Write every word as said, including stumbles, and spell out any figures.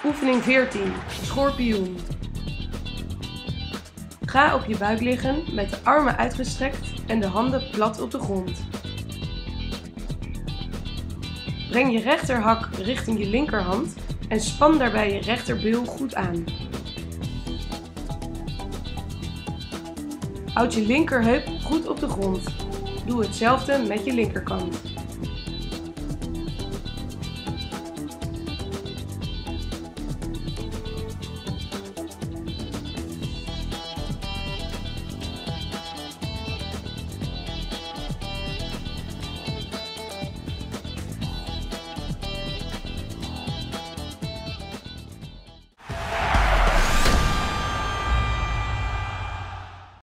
Oefening veertien. Schorpioen. Ga op je buik liggen met de armen uitgestrekt en de handen plat op de grond. Breng je rechterhak richting je linkerhand en span daarbij je rechterbil goed aan. Houd je linkerheup goed op de grond. Doe hetzelfde met je linkerkant.